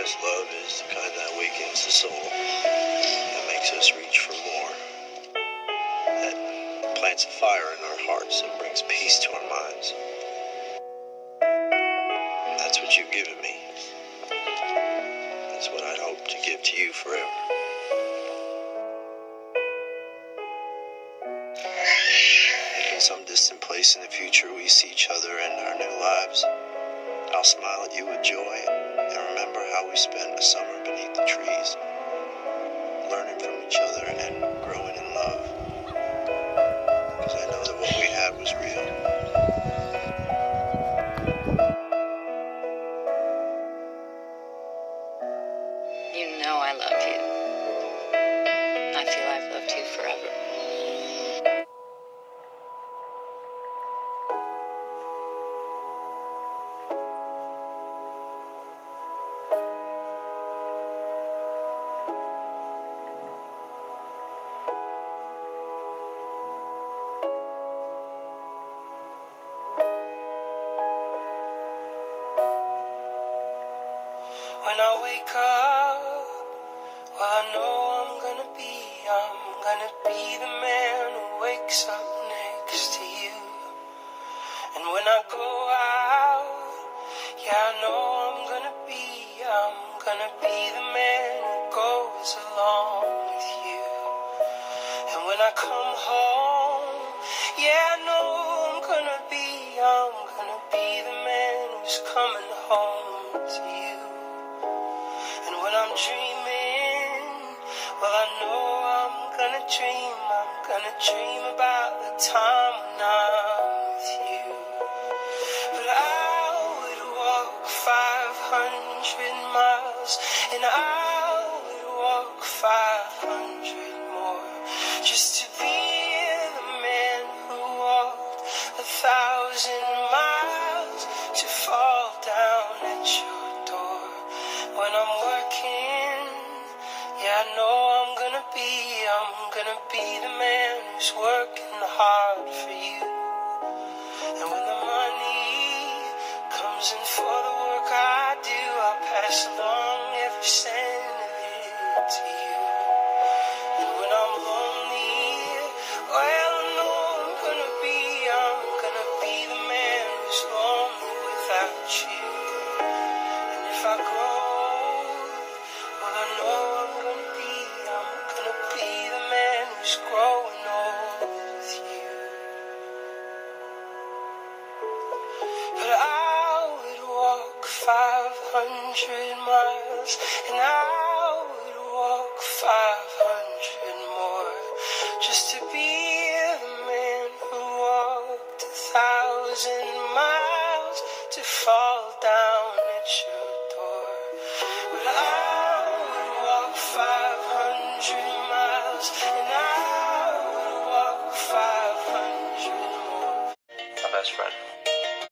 best love is the kind that awakens the soul and makes us reach for more. That plants a fire in our hearts and brings peace to our minds. And that's what you've given me. That's what I'd hope to give to you forever. If in some distant place in the future we see each other in our new lives, I'll smile at you with joy and remember how we spent a summer beneath the trees, learning from each other and growing in love. Because I know that what we had was real. You know I love you. I feel I've loved you forever. When I wake up, well, I know I'm gonna be the man who wakes up next to you. And when I go out, yeah, I know I'm gonna be the man who goes along with you. And when I come home, yeah, I know I'm gonna be the man who's coming home to you. And when I'm dreaming, well, I know I'm gonna dream about the time when I'm with you. But I would walk 500 miles, and I would walk 500 more, just to be the man who walked 1,000 miles to fall down at your door. When I'm working, yeah, I know I'm gonna be the man who's working hard for you. And when the money comes in for the work I do, I'll pass along every cent of it to you. And when I'm lonely, well, I know I'm gonna be the man who's lonely without you. And if I grow, well, I know I'm gonna be the man who's growing old with you. But I would walk 500 miles, and I would walk 500 more, just to be the man who walked 1,000 miles to fall down at your door. But I would walk 500 miles, and I would walk 500 more. My best friend.